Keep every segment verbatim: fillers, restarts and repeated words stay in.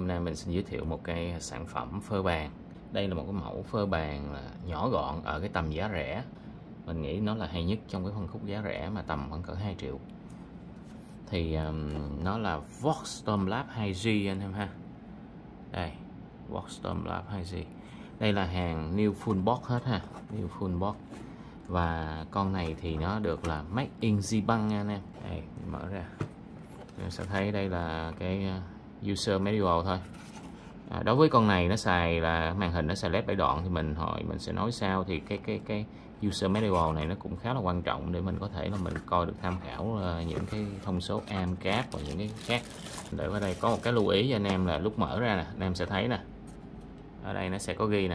Hôm nay mình xin giới thiệu một cái sản phẩm phơ bàn. Đây là một cái mẫu phơ bàn nhỏ gọn ở cái tầm giá rẻ. Mình nghĩ nó là hay nhất trong cái phân khúc giá rẻ mà tầm khoảng cỡ hai triệu. Thì um, nó là Voxstorm Lab hai G anh em ha. Đây, Voxstorm Lab hai G. Đây là hàng new full box hết ha, new full box. Và con này thì nó được là made in Japan nha anh em. Đây, mở ra. Mình sẽ thấy đây là cái user manual thôi. À, đối với con này nó xài là màn hình nó xài led bảy đoạn thì mình hỏi mình sẽ nói sao, thì cái cái cái user manual này nó cũng khá là quan trọng để mình có thể là mình coi được, tham khảo uh, những cái thông số a em card và những cái khác. Để ở đây có một cái lưu ý cho anh em là lúc mở ra nè, anh em sẽ thấy nè, ở đây nó sẽ có ghi nè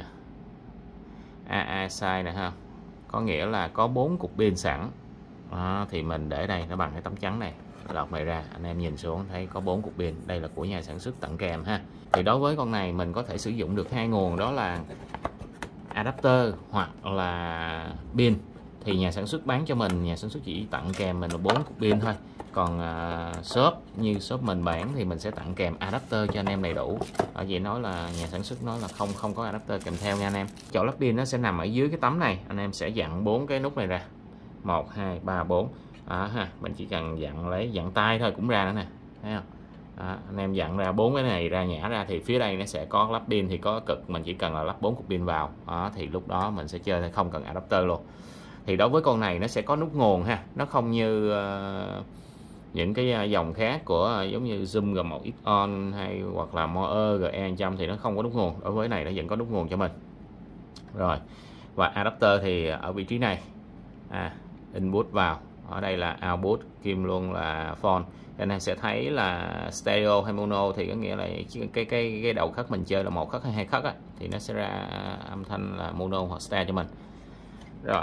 a a size nè ha, có nghĩa là có bốn cục pin sẵn. Đó, thì mình để đây nó bằng cái tấm trắng này, lọt này ra anh em nhìn xuống thấy có bốn cục pin, đây là của nhà sản xuất tặng kèm ha. Thì đối với con này mình có thể sử dụng được hai nguồn, đó là adapter hoặc là pin. Thì nhà sản xuất bán cho mình, nhà sản xuất chỉ tặng kèm mình là bốn cục pin thôi. Còn uh, shop như shop mình bán thì mình sẽ tặng kèm adapter cho anh em đầy đủ. Ở vậy nói là nhà sản xuất nói là không không có adapter kèm theo nha anh em. Chỗ lắp pin nó sẽ nằm ở dưới cái tấm này, anh em sẽ dặn bốn cái nút này ra, một hai ba bốn. Đó, ha, mình chỉ cần dặn lấy dặn tay thôi cũng ra nữa nè, thấy không? Đó, anh em dặn ra bốn cái này ra, nhả ra thì phía đây nó sẽ có lắp pin, thì có cực mình chỉ cần là lắp bốn cục pin vào. Đó, thì lúc đó mình sẽ chơi thì không cần adapter luôn. Thì đối với con này nó sẽ có nút nguồn ha, nó không như uh, những cái dòng khác của uh, giống như Zoom G một X on hay hoặc là Moer G E một trăm thì nó không có nút nguồn. Đối với này nó vẫn có nút nguồn cho mình rồi. Và adapter thì ở vị trí này, à, input vào, ở đây là output, kim luôn là phone. Anh em sẽ thấy là stereo hay mono thì có nghĩa là cái cái cái đầu khắc mình chơi là một khắc hay hai khắc á, thì nó sẽ ra âm thanh là mono hoặc stereo cho mình. Rồi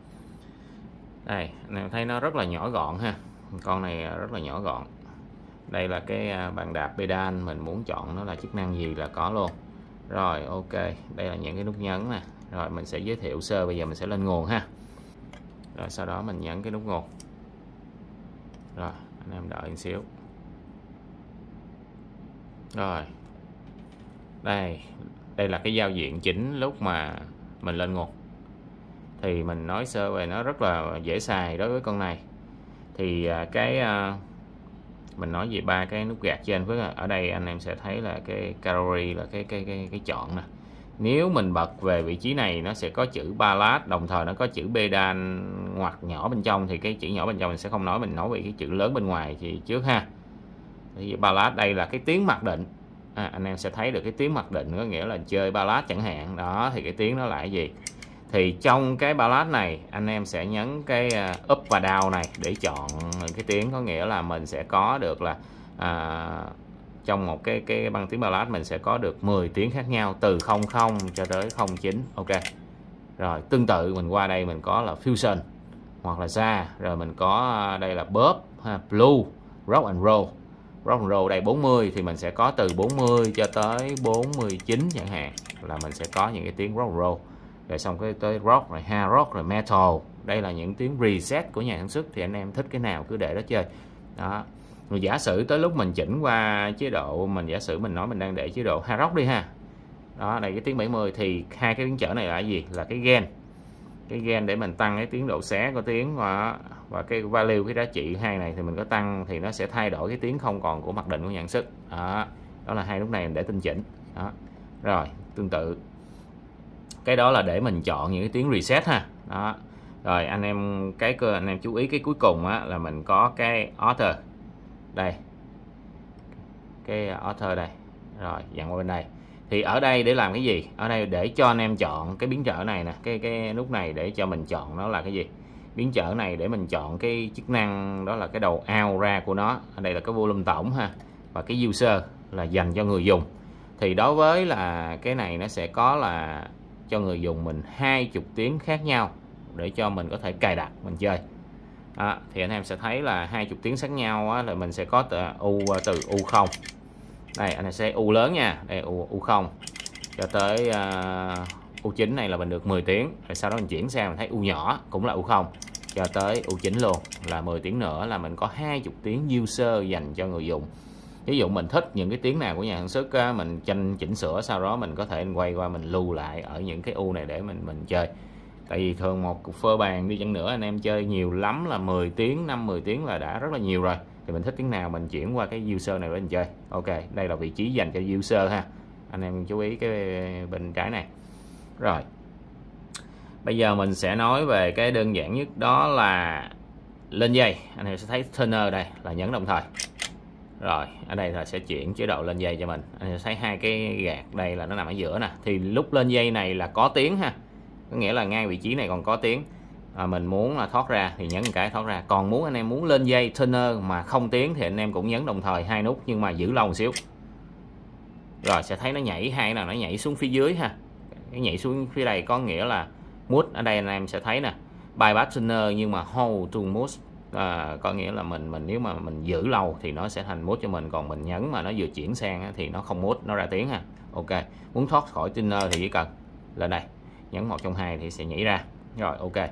đây anh em thấy nó rất là nhỏ gọn ha, con này rất là nhỏ gọn. Đây là cái bàn đạp pedal, mình muốn chọn nó là chức năng gì là có luôn. Rồi ok, đây là những cái nút nhấn nè. Rồi mình sẽ giới thiệu sơ, bây giờ mình sẽ lên nguồn ha. Rồi sau đó mình nhấn cái nút nguồn. Rồi anh em đợi một xíu. Rồi đây, đây là cái giao diện chính lúc mà mình lên nguồn. Thì mình nói sơ về nó rất là dễ xài đối với con này. Thì cái mình nói về ba cái nút gạt trên, với ở đây anh em sẽ thấy là cái calorie là cái cái cái cái chọn nè. Nếu mình bật về vị trí này nó sẽ có chữ ballad, đồng thời nó có chữ pedal ngoặc nhỏ bên trong, thì cái chữ nhỏ bên trong mình sẽ không nói, mình nói về cái chữ lớn bên ngoài thì trước ha. Thì ballad đây là cái tiếng mặc định, à, anh em sẽ thấy được cái tiếng mặc định, có nghĩa là chơi ballad chẳng hạn. Đó thì cái tiếng nó là cái gì? Thì trong cái ballad này anh em sẽ nhấn cái up và down này để chọn cái tiếng, có nghĩa là mình sẽ có được là à, trong một cái cái băng tiếng ballad mình sẽ có được mười tiếng khác nhau, từ không không cho tới không chín. Ok. Rồi tương tự mình qua đây mình có là fusion hoặc là jazz, rồi mình có đây là pop ha, blue, rock and roll. Rock and roll đây bốn mươi thì mình sẽ có từ bốn mươi cho tới bốn mươi chín chẳng hạn, là mình sẽ có những cái tiếng rock and roll. Rồi xong cái tới rock, rồi hard rock, rồi metal. Đây là những tiếng reset của nhà sản xuất, thì anh em thích cái nào cứ để đó chơi. Đó. Rồi giả sử tới lúc mình chỉnh qua chế độ, mình giả sử mình nói mình đang để chế độ hard rock đi ha. Đó, đây cái tiếng bảy mươi thì hai cái biến trở này là cái gì? Là cái gain. Cái gain để mình tăng cái tiếng độ xé của tiếng, và và cái value, cái giá trị hai này thì mình có tăng thì nó sẽ thay đổi cái tiếng không còn của mặc định của nhà sản xuất. Đó. Đó là hai lúc này để tinh chỉnh. Đó. Rồi, tương tự. Cái đó là để mình chọn những cái tiếng reset ha. Đó. Rồi anh em cái cơ anh em chú ý cái cuối cùng á, là mình có cái author. Đây. Cái author đây. Rồi, dặn qua bên đây. Thì ở đây để làm cái gì? Ở đây để cho anh em chọn cái biến trở này nè, cái cái nút này để cho mình chọn nó là cái gì? Biến trở này để mình chọn cái chức năng, đó là cái đầu out ra của nó. Ở đây là cái volume tổng ha. Và cái user là dành cho người dùng. Thì đối với là cái này nó sẽ có là cho người dùng mình hai mươi tiếng khác nhau để cho mình có thể cài đặt mình chơi. Đó, thì anh em sẽ thấy là hai mươi tiếng khác nhau á, là mình sẽ có từ u từ u không. Đây anh em sẽ u lớn nha, đây u, u không cho tới uh, u chín này là mình được mười tiếng. Rồi sau đó mình chuyển sang mình thấy u nhỏ cũng là u không cho tới u chín luôn là mười tiếng nữa, là mình có hai mươi tiếng user dành cho người dùng. ví dụ mình thích những cái tiếng nào của nhà sản xuất á, mình chỉnh chỉnh sửa, sau đó mình có thể quay qua mình lưu lại ở những cái u này để mình mình chơi. Tại vì thường một cục phơ bàn đi chăng nữa anh em chơi nhiều lắm là mười tiếng, năm mười tiếng là đã rất là nhiều rồi, thì mình thích tiếng nào mình chuyển qua cái user này để mình chơi. Ok, đây là vị trí dành cho user ha, anh em chú ý cái bên trái này. Rồi bây giờ mình sẽ nói về cái đơn giản nhất, đó là lên dây. Anh em sẽ thấy turner đây là nhấn đồng thời. Rồi ở đây là sẽ chuyển chế độ lên dây cho mình. Anh em sẽ thấy hai cái gạt đây là nó nằm ở giữa nè, thì lúc lên dây này là có tiếng ha, có nghĩa là ngay vị trí này còn có tiếng. À, mình muốn là thoát ra thì nhấn một cái thoát ra. Còn muốn anh em muốn lên dây turner mà không tiếng thì anh em cũng nhấn đồng thời hai nút, nhưng mà giữ lâu một xíu. Rồi sẽ thấy nó nhảy, hai là nó nhảy xuống phía dưới ha. Cái nhảy xuống phía đây có nghĩa là mút. Ở đây anh em sẽ thấy nè, bypass turner nhưng mà hold to mút. À, có nghĩa là mình mình nếu mà mình giữ lâu thì nó sẽ thành mút cho mình, còn mình nhấn mà nó vừa chuyển sang thì nó không mút, nó ra tiếng ha. Ok, muốn thoát khỏi turner thì chỉ cần lên đây nhấn một trong hai thì sẽ nhảy ra. Rồi ok,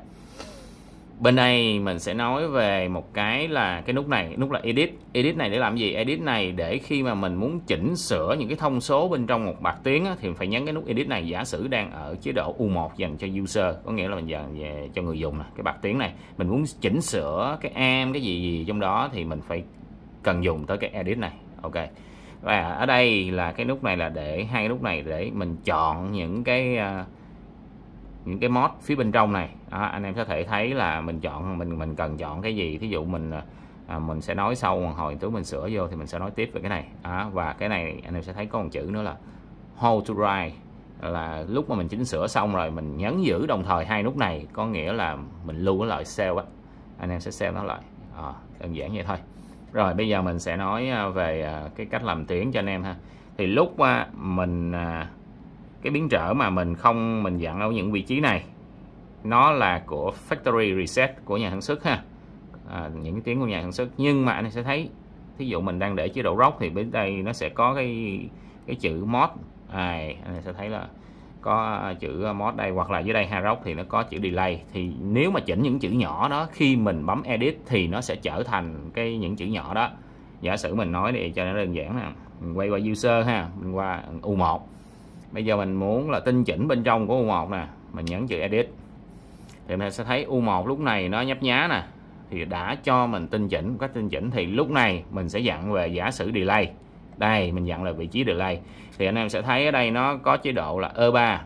bên đây mình sẽ nói về một cái là cái nút này, nút là edit. Edit này để làm gì? Edit này để khi mà mình muốn chỉnh sửa những cái thông số bên trong một bạc tiếng á, thì mình phải nhấn cái nút edit này. Giả sử đang ở chế độ U một dành cho user, có nghĩa là mình dành về cho người dùng nè, cái bạc tiếng này mình muốn chỉnh sửa cái am cái gì gì trong đó thì mình phải cần dùng tới cái edit này. Ok, và ở đây là cái nút này là để hai cái nút này để mình chọn những cái uh, những cái mod phía bên trong này. Đó, anh em có thể thấy là mình chọn mình mình cần chọn cái gì. Thí dụ mình à, mình sẽ nói sau một hồi tối mình sửa vô thì mình sẽ nói tiếp về cái này. Đó, và cái này anh em sẽ thấy có một chữ nữa là hold to right, là lúc mà mình chỉnh sửa xong rồi mình nhấn giữ đồng thời hai nút này, có nghĩa là mình lưu cái loại save á, anh em sẽ save nó lại. À, đơn giản vậy thôi. Rồi bây giờ mình sẽ nói về cái cách làm tiếng cho anh em ha. Thì lúc mình cái biến trở mà mình không mình dặn ở những vị trí này nó là của factory reset của nhà sản xuất ha, à, những cái tiếng của nhà sản xuất. Nhưng mà anh sẽ thấy thí dụ mình đang để chế độ rock thì bên đây nó sẽ có cái cái chữ mod. À, anh sẽ thấy là có chữ mod đây, hoặc là dưới đây hard rock thì nó có chữ delay. Thì nếu mà chỉnh những chữ nhỏ đó khi mình bấm edit thì nó sẽ trở thành cái những chữ nhỏ đó. Giả sử mình nói để cho nó đơn giản nè, mình quay qua user ha, mình qua U một. Bây giờ mình muốn là tinh chỉnh bên trong của U một nè, mình nhấn chữ edit thì mình sẽ thấy U một lúc này nó nhấp nhá nè, thì đã cho mình tinh chỉnh. Một cách tinh chỉnh thì lúc này mình sẽ dặn về giả sử delay. Đây mình dặn là vị trí delay, thì anh em sẽ thấy ở đây nó có chế độ là E ba.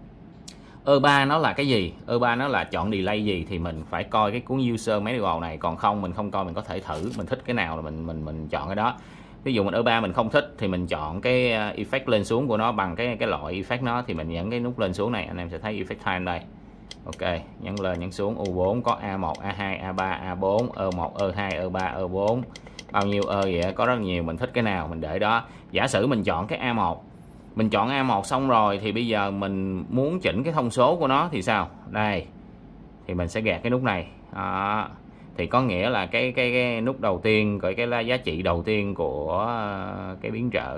E ba nó là cái gì? E ba nó là chọn delay gì thì mình phải coi cái cuốn user manual này, còn không mình không coi, mình có thể thử mình thích cái nào là mình mình mình chọn cái đó. Ví dụ mình E ba mình không thích thì mình chọn cái effect lên xuống của nó bằng cái cái loại effect nó, thì mình nhấn cái nút lên xuống này, anh em sẽ thấy effect time đây. Ok, nhấn lên nhấn xuống. U bốn có A một, A hai, A ba, A bốn, E một, E hai, E ba, E bốn, bao nhiêu E vậy, có rất nhiều, mình thích cái nào mình để đó. Giả sử mình chọn cái A một, mình chọn A một xong rồi thì bây giờ mình muốn chỉnh cái thông số của nó thì sao? Đây thì mình sẽ gạt cái nút này. Đó, thì có nghĩa là cái cái, cái nút đầu tiên, cái cái giá trị đầu tiên của cái biến trở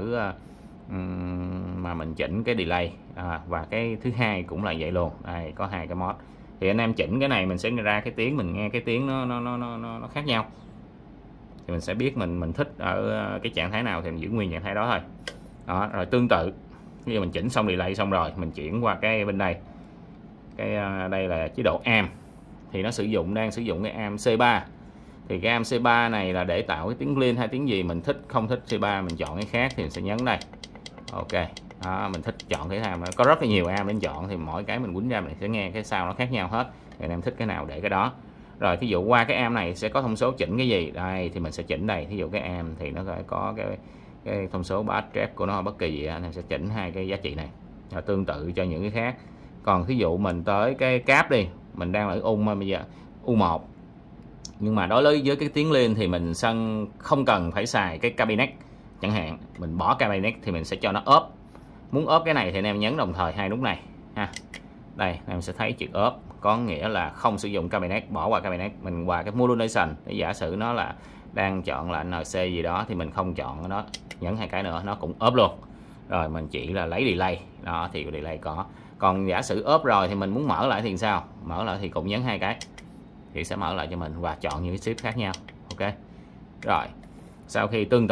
um, mà mình chỉnh cái delay, à, và cái thứ hai cũng là vậy luôn. Đây có hai cái mod, thì anh em chỉnh cái này mình sẽ ra cái tiếng, mình nghe cái tiếng nó nó nó nó, nó khác nhau, thì mình sẽ biết mình mình thích ở cái trạng thái nào thì mình giữ nguyên trạng thái đó thôi. Đó, rồi tương tự bây giờ mình chỉnh xong delay xong rồi mình chuyển qua cái bên đây, cái đây là chế độ am, thì nó sử dụng đang sử dụng cái am C ba. Thì cái am C ba này là để tạo cái tiếng clean hay tiếng gì mình thích, không thích C ba mình chọn cái khác thì mình sẽ nhấn đây. Ok, đó, mình thích chọn cái am, có rất là nhiều am để chọn, thì mỗi cái mình quýnh ra mình sẽ nghe cái sao nó khác nhau hết, thì em thích cái nào để cái đó. Rồi thí dụ qua cái am này sẽ có thông số chỉnh cái gì đây thì mình sẽ chỉnh đây. Thí dụ cái am thì nó phải có cái cái thông số bass trap của nó bất kỳ gì anh sẽ chỉnh hai cái giá trị này. Rồi tương tự cho những cái khác. Còn thí dụ mình tới cái cap đi, mình đang ở ung mà bây giờ U một, nhưng mà đối với cái tiếng lên thì mình sân không cần phải xài cái cabinet chẳng hạn, mình bỏ cabinet thì mình sẽ cho nó ốp. Muốn ốp cái này thì anh em nhấn đồng thời hai nút này ha. Đây anh em sẽ thấy chữ ốp có nghĩa là không sử dụng cabinet, bỏ qua cabinet, mình qua cái modulation. Để giả sử nó là đang chọn là en xê gì đó thì mình không chọn nó, nhấn hai cái nữa nó cũng ốp luôn. Rồi mình chỉ là lấy delay đó thì delay có. Còn giả sử ốp rồi thì mình muốn mở lại thì sao? Mở lại thì cũng nhấn hai cái thì sẽ mở lại cho mình, và chọn những cái shift khác nhau. Ok, rồi sau khi tương tự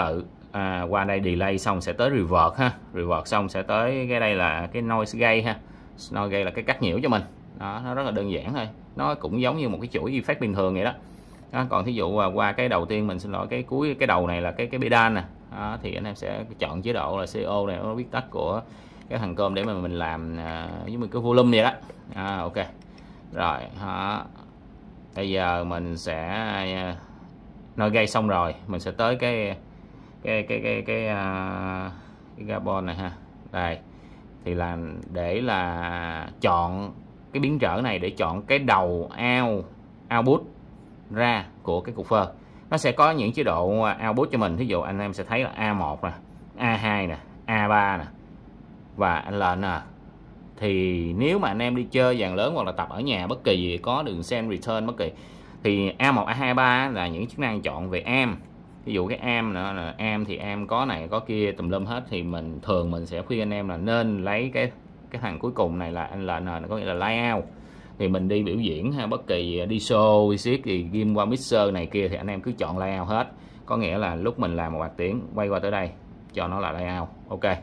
à, qua đây delay xong sẽ tới revert ha, revert xong sẽ tới cái đây là cái noise gate ha. Noise gate là cái cắt nhiễu cho mình đó, nó rất là đơn giản thôi, nó cũng giống như một cái chuỗi effect bình thường vậy đó. Đó, còn thí dụ qua cái đầu tiên mình xin lỗi cái cuối cái đầu này là cái cái pedal nè đó, thì anh em sẽ chọn chế độ là xê ô này, nó viết tắt của cái thằng cơm để mà mình làm uh, với mình cái volume vậy đó. À, ok rồi đó. Bây giờ mình sẽ uh, nói gây xong rồi mình sẽ tới cái cái cái cái cái, uh, cái carbon này ha. Đây thì là để là chọn cái biến trở này để chọn cái đầu out output ra của cái cục phơ. Nó sẽ có những chế độ output cho mình, ví dụ anh em sẽ thấy là a một nè, a hai nè, a ba nè và lờ en. Thì nếu mà anh em đi chơi dàn lớn hoặc là tập ở nhà bất kỳ gì có đường send return bất kỳ thì a một, a hai, a ba là những chức năng chọn về am. Ví dụ cái am nữa là am thì am có này có kia tùm lum hết, thì mình thường mình sẽ khuyên anh em là nên lấy cái cái thằng cuối cùng này là anh lờ en, có nghĩa là layout. Thì mình đi biểu diễn hay bất kỳ đi show đi siết thì ghim qua mixer này kia thì anh em cứ chọn layout hết, có nghĩa là lúc mình làm một bạc tiếng quay qua tới đây cho nó là layout. Ok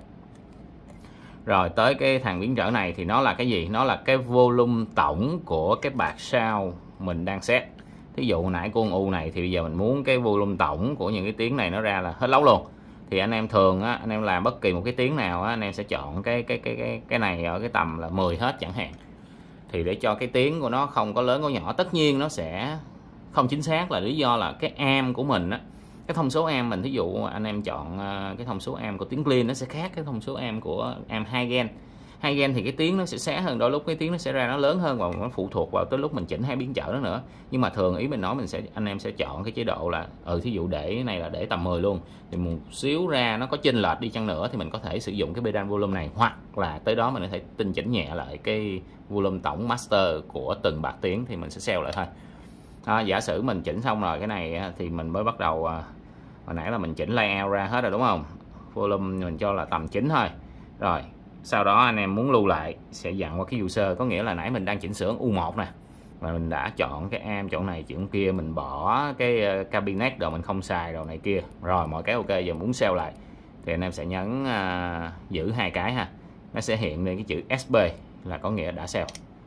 rồi tới cái thằng biến trở này thì nó là cái gì? Nó là cái volume tổng của cái bạc sound mình đang set. Thí dụ hồi nãy con U này thì bây giờ mình muốn cái volume tổng của những cái tiếng này nó ra là hết lấu luôn. Thì anh em thường á, anh em làm bất kỳ một cái tiếng nào á, anh em sẽ chọn cái cái cái cái cái này ở cái tầm là mười hết chẳng hạn. Thì để cho cái tiếng của nó không có lớn có nhỏ, tất nhiên nó sẽ không chính xác là lý do là cái am của mình á, cái thông số am mình, thí dụ anh em chọn cái thông số am của tiếng clean nó sẽ khác cái thông số am của am hai gen. Hai gen thì cái tiếng nó sẽ xé hơn, đôi lúc cái tiếng nó sẽ ra nó lớn hơn và nó phụ thuộc vào tới lúc mình chỉnh hai biến trở đó nữa. Nhưng mà thường ý mình nói mình sẽ anh em sẽ chọn cái chế độ là ừ thí dụ để cái này là để tầm mười luôn, thì một xíu ra nó có chênh lệch đi chăng nữa thì mình có thể sử dụng cái pedal volume này, hoặc là tới đó mình có thể tinh chỉnh nhẹ lại cái volume tổng master của từng bạc tiếng thì mình sẽ sell lại thôi. À, giả sử mình chỉnh xong rồi cái này thì mình mới bắt đầu, hồi nãy là mình chỉnh layout ra hết rồi đúng không, volume mình cho là tầm chín thôi. Rồi sau đó anh em muốn lưu lại sẽ dặn qua cái user, có nghĩa là nãy mình đang chỉnh sửa U một nè và mình đã chọn cái am chỗ này chuyện kia, mình bỏ cái cabinet rồi mình không xài đồ này kia rồi mọi cái ok. Giờ muốn sell lại thì anh em sẽ nhấn uh, giữ hai cái ha, nó sẽ hiện lên cái chữ ét bê là có nghĩa đã sell.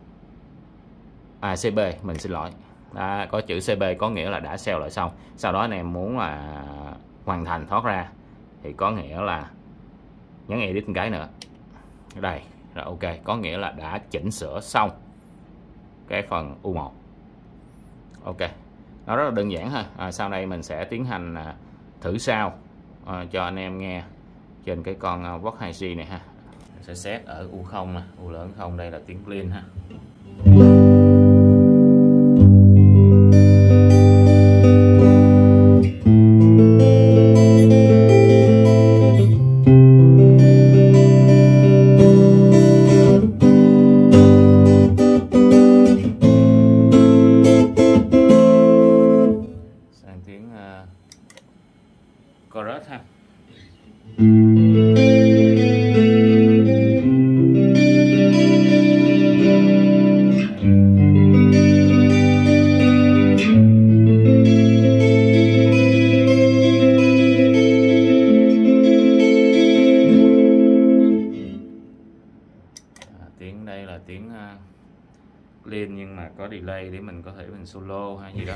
À xê bê mình xin lỗi, đã có chữ xê bê có nghĩa là đã sell lại xong. Sau đó anh em muốn là hoàn thành thoát ra thì có nghĩa là nhấn edit một cái nữa đây là ok, có nghĩa là đã chỉnh sửa xong cái phần U một. Ok nó rất là đơn giản ha. À, sau đây mình sẽ tiến hành à, thử sao à, cho anh em nghe trên cái con uh, Vox hai G này ha. Mình sẽ set ở U không nè, U lớn không, đây là tiếng clean ha. Chorus ha. À, tiếng đây là tiếng uh, clean nhưng mà có delay để mình có thể mình solo hay gì đó.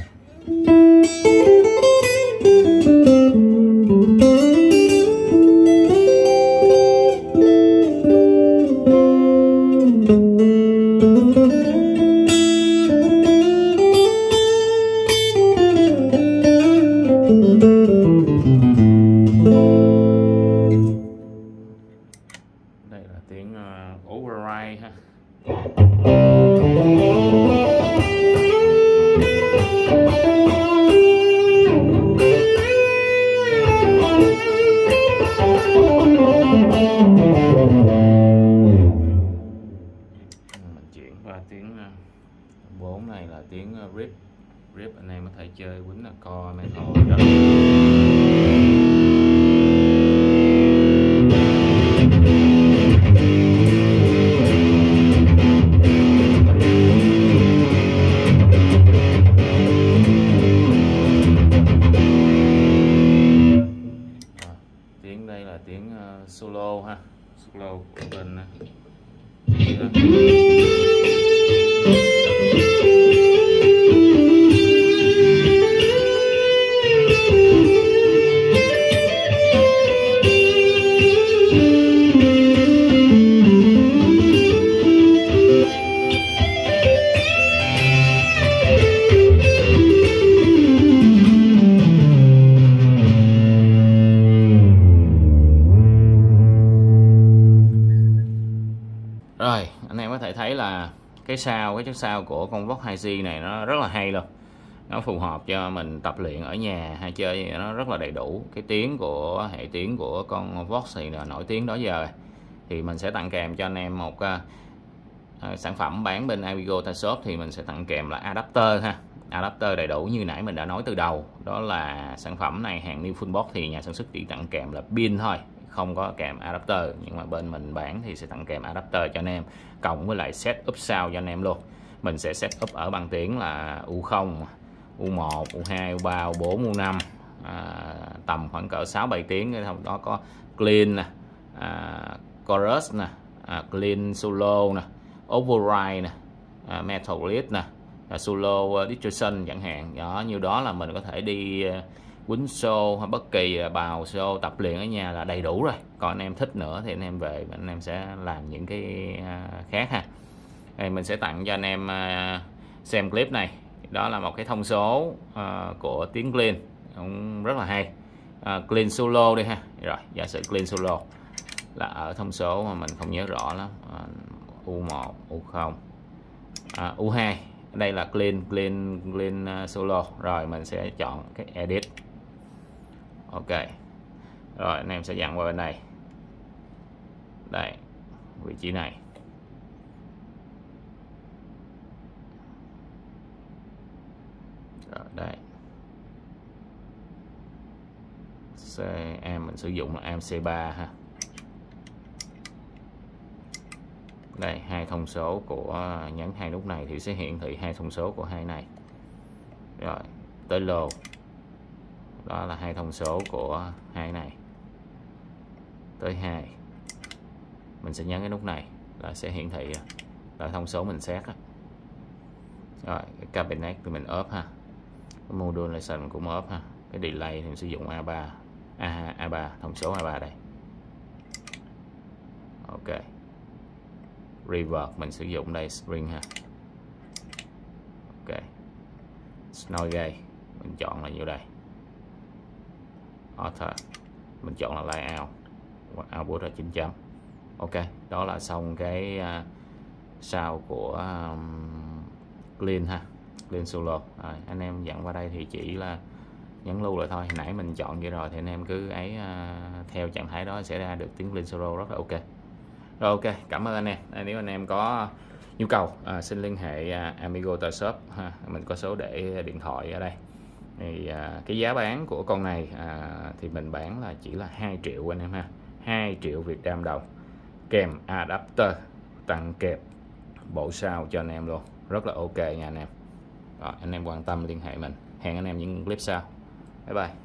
Đây là tiếng uh, override ha. Mình chuyển qua tiếng bốn này là tiếng rip. Rip anh em có thể chơi quýnh là co metal rất solo ha, solo của bên rồi. Anh em có thể thấy là cái sao, cái chất sao của con Vox hai G này nó rất là hay luôn, nó phù hợp cho mình tập luyện ở nhà hay chơi, nó rất là đầy đủ. Cái tiếng của hệ tiếng của con Vox thì là nổi tiếng đó giờ, thì mình sẽ tặng kèm cho anh em một uh, uh, sản phẩm bán bên Amigo Tai Shop, thì mình sẽ tặng kèm là adapter ha, adapter đầy đủ như nãy mình đã nói từ đầu. Đó là sản phẩm này hàng New Full Box thì nhà sản xuất chỉ tặng kèm là pin thôi, không có kèm adapter, nhưng mà bên mình bán thì sẽ tặng kèm adapter cho anh em, cộng với lại set up sao cho anh em luôn. Mình sẽ set up ở bằng tiếng là U không, U một, U hai, U ba, U bốn, U năm, à, tầm khoảng cỡ sáu bảy tiếng. Cái đó có clean nè, à, chorus nè, à, clean solo nè, override nè, à, metal lead nè, à, solo uh, distortion chẳng hạn. Đó, như đó là mình có thể đi uh, quýnh show hay bất kỳ bào show tập luyện ở nhà là đầy đủ rồi. Còn anh em thích nữa thì anh em về anh em sẽ làm những cái uh, khác ha. Đây, mình sẽ tặng cho anh em uh, xem clip này. Đó là một cái thông số uh, của tiếng clean cũng rất là hay. Uh, clean solo đi ha. Rồi, giả sử clean solo là ở thông số mà mình không nhớ rõ lắm, uh, U một, U không, uh, U hai. Đây là clean clean clean uh, solo. Rồi mình sẽ chọn cái edit. Ok. Rồi anh em sẽ dặn qua bên này. Đây, vị trí này. Rồi đây. C, em mình sử dụng là em C ba ha. Đây, hai thông số của nhấn hai nút này thì sẽ hiển thị hai thông số của hai này. Rồi, tới lô. Đó là hai thông số của hai này. Tới hai. Mình sẽ nhấn cái nút này là sẽ hiển thị là thông số mình xét. Rồi, cái cabinet thì mình up ha. Cái modulation cũng up ha. Cái delay thì mình sử dụng A ba, A, A ba, thông số A ba đây. Ok. Reverb mình sử dụng đây spring ha. Ok. Noise gate mình chọn là nhiêu đây. Author mình chọn là layout, output là chín chấm. Ok, đó là xong cái uh, sao của um, clean ha, clean solo. Rồi, anh em dặn qua đây thì chỉ là nhấn lưu lại thôi. Hồi nãy mình chọn vậy rồi thì anh em cứ ấy uh, theo trạng thái đó sẽ ra được tiếng clean solo rất là ok. Rồi ok, cảm ơn anh em. Nếu anh em có nhu cầu à, xin liên hệ à, Amigo Tai Shop ha. Mình có số để điện thoại ở đây. Thì à, cái giá bán của con này à, thì mình bán là chỉ là hai triệu anh em ha, hai triệu Việt Nam đồng, kèm adapter, tặng kèm bộ sao cho anh em luôn, rất là ok nha anh em. Rồi, anh em quan tâm liên hệ mình. Hẹn anh em những clip sau. Bye bye.